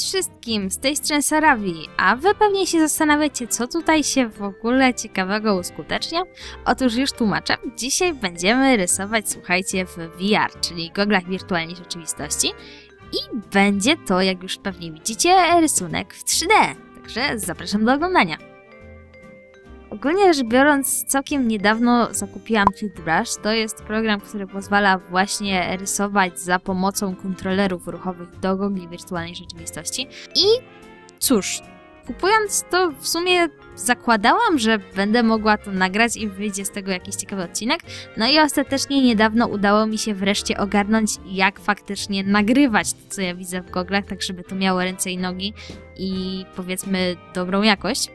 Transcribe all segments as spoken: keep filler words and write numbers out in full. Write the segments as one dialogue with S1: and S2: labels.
S1: wszystkim, z tej strony Sarawi, a wy pewnie się zastanawiacie, co tutaj się w ogóle ciekawego uskutecznia? Otóż już tłumaczę, dzisiaj będziemy rysować, słuchajcie, w V R, czyli goglach wirtualnej rzeczywistości i będzie to, jak już pewnie widzicie, rysunek w trzy D, także zapraszam do oglądania. Ogólnie rzecz biorąc, całkiem niedawno zakupiłam Tilt Brush. To jest program, który pozwala właśnie rysować za pomocą kontrolerów ruchowych do gogli wirtualnej rzeczywistości. I cóż, kupując to w sumie zakładałam, że będę mogła to nagrać i wyjdzie z tego jakiś ciekawy odcinek. No i ostatecznie niedawno udało mi się wreszcie ogarnąć, jak faktycznie nagrywać to, co ja widzę w goglach, tak żeby to miało ręce i nogi i powiedzmy dobrą jakość.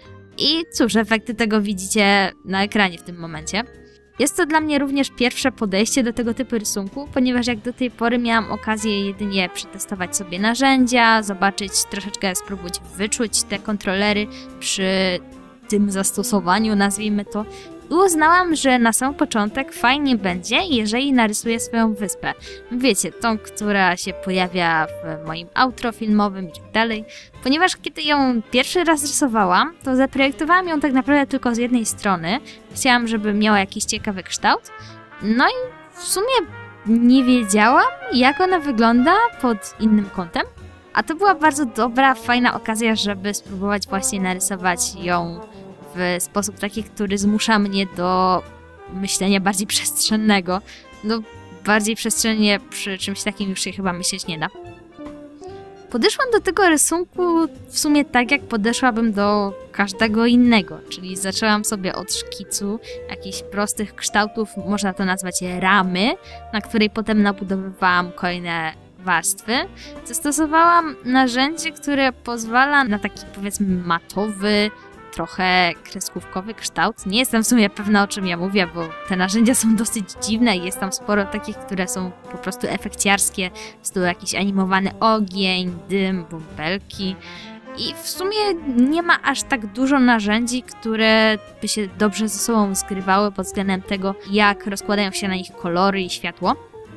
S1: I cóż, efekty tego widzicie na ekranie w tym momencie. Jest to dla mnie również pierwsze podejście do tego typu rysunku, ponieważ jak do tej pory miałam okazję jedynie przetestować sobie narzędzia, zobaczyć, troszeczkę spróbować wyczuć te kontrolery przy tym zastosowaniu, nazwijmy to. I uznałam, że na sam początek fajnie będzie, jeżeli narysuję swoją wyspę. Wiecie, tą, która się pojawia w moim outro filmowym i tak dalej. Ponieważ kiedy ją pierwszy raz rysowałam, to zaprojektowałam ją tak naprawdę tylko z jednej strony. Chciałam, żeby miała jakiś ciekawy kształt. No i w sumie nie wiedziałam, jak ona wygląda pod innym kątem. A to była bardzo dobra, fajna okazja, żeby spróbować właśnie narysować ją w sposób taki, który zmusza mnie do myślenia bardziej przestrzennego. No, bardziej przestrzennie przy czymś takim już się chyba myśleć nie da. Podeszłam do tego rysunku w sumie tak, jak podeszłabym do każdego innego, czyli zaczęłam sobie od szkicu jakichś prostych kształtów, można to nazwać ramy, na której potem nabudowywałam kolejne warstwy. Zastosowałam narzędzie, które pozwala na taki, powiedzmy, matowy, trochę kreskówkowy kształt. Nie jestem w sumie pewna, o czym ja mówię, bo te narzędzia są dosyć dziwne i jest tam sporo takich, które są po prostu efekciarskie, w stylu jakiś animowany ogień, dym, bąbelki. I w sumie nie ma aż tak dużo narzędzi, które by się dobrze ze sobą zgrywały pod względem tego, jak rozkładają się na nich kolory i światło.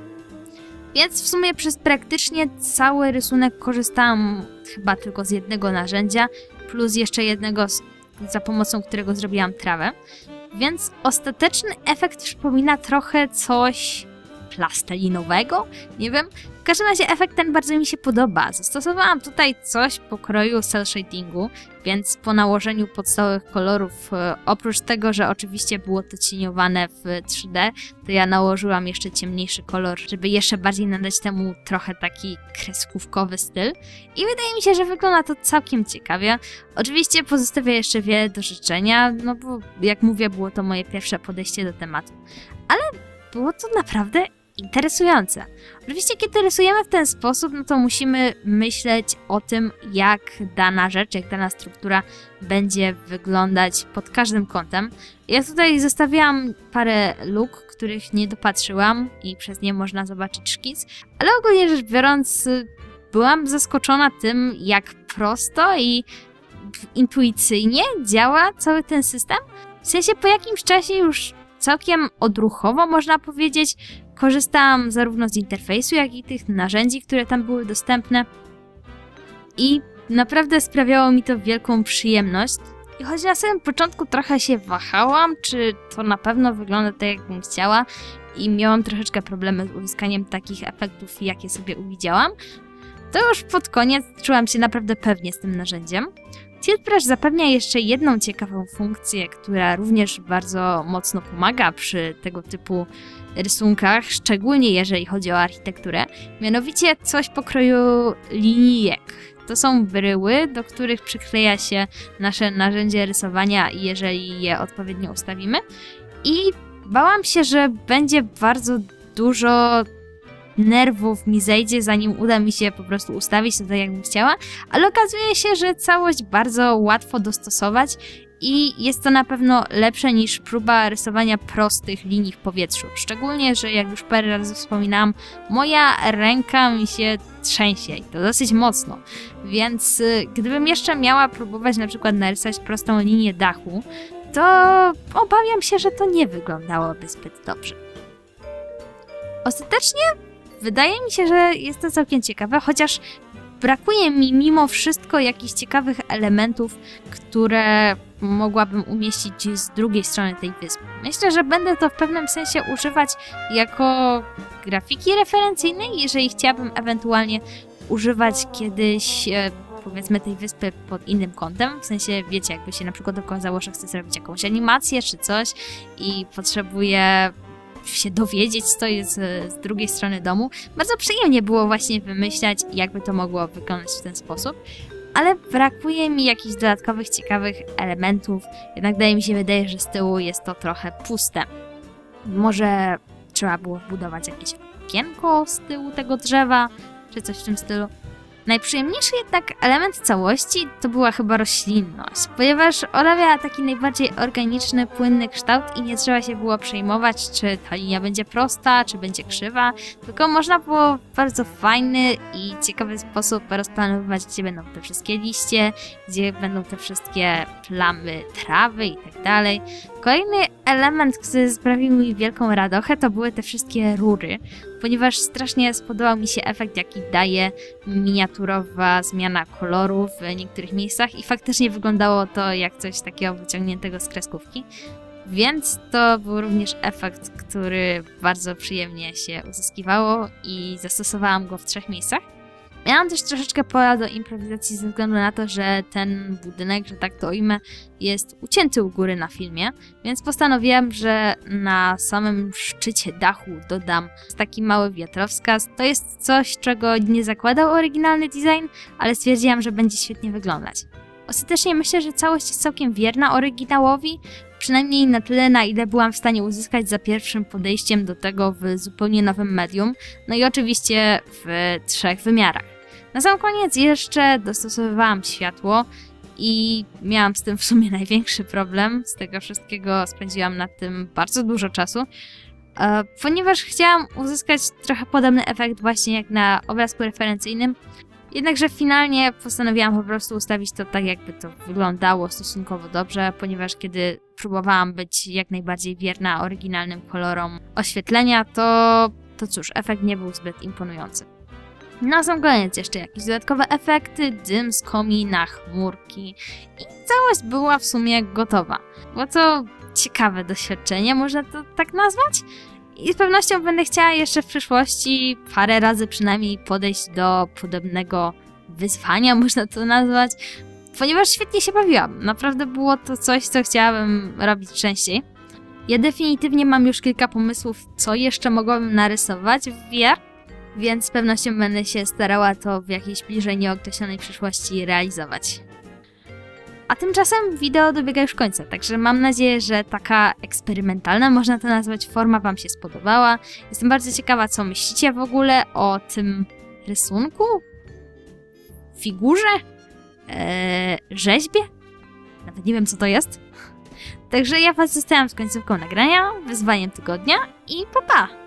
S1: Więc w sumie przez praktycznie cały rysunek korzystałam chyba tylko z jednego narzędzia, plus jeszcze jednego, za pomocą którego zrobiłam trawę. Więc ostateczny efekt przypomina trochę coś plastelinowego, nie wiem. W każdym razie efekt ten bardzo mi się podoba. Zastosowałam tutaj coś pokroju cel shadingu, więc po nałożeniu podstawowych kolorów, oprócz tego, że oczywiście było to cieniowane w trzy D, to ja nałożyłam jeszcze ciemniejszy kolor, żeby jeszcze bardziej nadać temu trochę taki kreskówkowy styl. I wydaje mi się, że wygląda to całkiem ciekawie. Oczywiście pozostawia jeszcze wiele do życzenia, no bo jak mówię, było to moje pierwsze podejście do tematu. Ale było to naprawdę interesujące. Oczywiście, kiedy rysujemy w ten sposób, no to musimy myśleć o tym, jak dana rzecz, jak dana struktura będzie wyglądać pod każdym kątem. Ja tutaj zostawiłam parę luk, których nie dopatrzyłam i przez nie można zobaczyć szkic, ale ogólnie rzecz biorąc, byłam zaskoczona tym, jak prosto i intuicyjnie działa cały ten system. W sensie po jakimś czasie już całkiem odruchowo, można powiedzieć, korzystałam zarówno z interfejsu, jak i tych narzędzi, które tam były dostępne i naprawdę sprawiało mi to wielką przyjemność. I choć na samym początku trochę się wahałam, czy to na pewno wygląda tak, jakbym chciała i miałam troszeczkę problemy z uzyskaniem takich efektów, jakie sobie uwidziałam, to już pod koniec czułam się naprawdę pewnie z tym narzędziem. Tilt Brush zapewnia jeszcze jedną ciekawą funkcję, która również bardzo mocno pomaga przy tego typu rysunkach, szczególnie jeżeli chodzi o architekturę, mianowicie coś pokroju linijek. To są bryły, do których przykleja się nasze narzędzie rysowania, jeżeli je odpowiednio ustawimy. I bałam się, że będzie bardzo dużo nerwów mi zejdzie, zanim uda mi się po prostu ustawić to tak, jakbym chciała, ale okazuje się, że całość bardzo łatwo dostosować i jest to na pewno lepsze niż próba rysowania prostych linii w powietrzu. Szczególnie, że jak już parę razy wspominałam, moja ręka mi się trzęsie i to dosyć mocno. Więc y, gdybym jeszcze miała próbować na przykład narysować prostą linię dachu, to obawiam się, że to nie wyglądałoby zbyt dobrze. Ostatecznie wydaje mi się, że jest to całkiem ciekawe, chociaż brakuje mi mimo wszystko jakichś ciekawych elementów, które mogłabym umieścić z drugiej strony tej wyspy. Myślę, że będę to w pewnym sensie używać jako grafiki referencyjnej, jeżeli chciałabym ewentualnie używać kiedyś e, powiedzmy tej wyspy pod innym kątem, w sensie wiecie, jakby się na przykład okazało, że chcę zrobić jakąś animację czy coś i potrzebuję się dowiedzieć, co jest z, z drugiej strony domu. Bardzo przyjemnie było właśnie wymyślać, jakby to mogło wyglądać w ten sposób, ale brakuje mi jakichś dodatkowych, ciekawych elementów, jednak daje mi się wydaje, że z tyłu jest to trochę puste. Może trzeba było wbudować jakieś okienko z tyłu tego drzewa, czy coś w tym stylu. Najprzyjemniejszy jednak element całości to była chyba roślinność, ponieważ ona miała taki najbardziej organiczny, płynny kształt i nie trzeba się było przejmować, czy ta linia będzie prosta, czy będzie krzywa, tylko można było w bardzo fajny i ciekawy sposób rozplanowywać, gdzie będą te wszystkie liście, gdzie będą te wszystkie plamy trawy i tak dalej. Kolejny element, który sprawił mi wielką radochę, to były te wszystkie rury, ponieważ strasznie spodobał mi się efekt, jaki daje miniaturowa zmiana koloru w niektórych miejscach i faktycznie wyglądało to jak coś takiego wyciągniętego z kreskówki. Więc to był również efekt, który bardzo przyjemnie się uzyskiwało i zastosowałam go w trzech miejscach. Miałam też troszeczkę pola do improwizacji ze względu na to, że ten budynek, że tak to ujmę, jest ucięty u góry na filmie, więc postanowiłam, że na samym szczycie dachu dodam taki mały wiatrowskaz. To jest coś, czego nie zakładał oryginalny design, ale stwierdziłam, że będzie świetnie wyglądać. Ostatecznie myślę, że całość jest całkiem wierna oryginałowi, przynajmniej na tyle, na ile byłam w stanie uzyskać za pierwszym podejściem do tego w zupełnie nowym medium, no i oczywiście w trzech wymiarach. Na sam koniec jeszcze dostosowywałam światło i miałam z tym w sumie największy problem. Z tego wszystkiego spędziłam nad tym bardzo dużo czasu, e, ponieważ chciałam uzyskać trochę podobny efekt właśnie jak na obrazku referencyjnym, jednakże finalnie postanowiłam po prostu ustawić to tak, jakby to wyglądało stosunkowo dobrze, ponieważ kiedy próbowałam być jak najbardziej wierna oryginalnym kolorom oświetlenia, to, to cóż, efekt nie był zbyt imponujący. Na sam koniec jeszcze jakieś dodatkowe efekty, dym z komina, chmurki i całość była w sumie gotowa. Było to ciekawe doświadczenie, można to tak nazwać? I z pewnością będę chciała jeszcze w przyszłości parę razy przynajmniej podejść do podobnego wyzwania, można to nazwać, ponieważ świetnie się bawiłam. Naprawdę było to coś, co chciałabym robić częściej. Ja definitywnie mam już kilka pomysłów, co jeszcze mogłabym narysować w V R, więc z pewnością będę się starała to w jakiejś bliżej nieokreślonej przyszłości realizować. A tymczasem wideo dobiega już końca, także mam nadzieję, że taka eksperymentalna, można to nazwać, forma Wam się spodobała. Jestem bardzo ciekawa, co myślicie w ogóle o tym rysunku, figurze, eee, rzeźbie. Nawet nie wiem, co to jest. Także ja Was zostawiam z końcówką nagrania, wyzwaniem tygodnia i pa pa!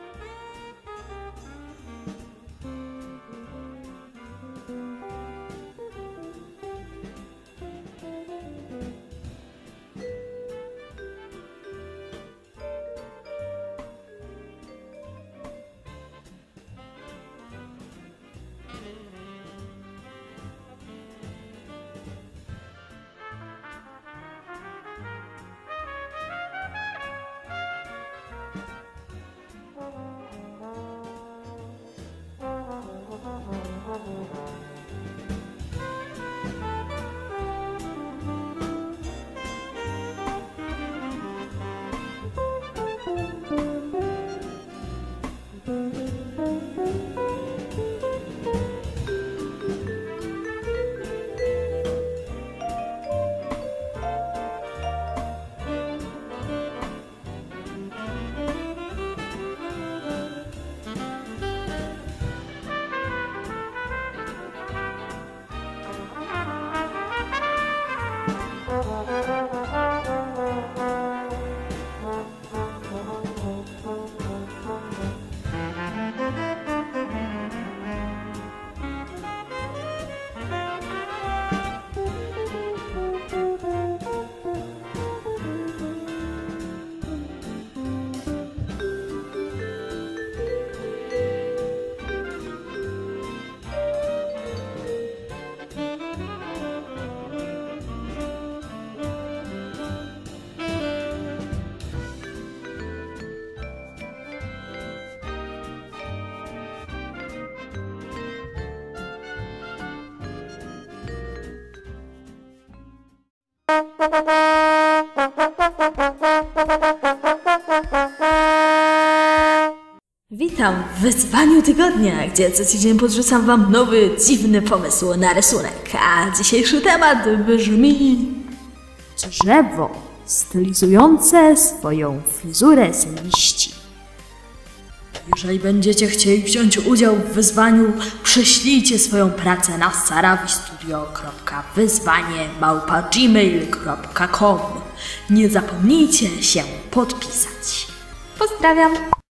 S2: Witam w wyzwaniu tygodnia, gdzie co tydzień podrzucam wam nowy, dziwny pomysł na rysunek, a dzisiejszy temat brzmi...
S3: Drzewo stylizujące swoją fryzurę z liści.
S2: Jeżeli będziecie chcieli wziąć udział w wyzwaniu, prześlijcie swoją pracę na sarawistudio kropka wyzwanie małpa gmail kropka com. Nie zapomnijcie się podpisać.
S1: Pozdrawiam!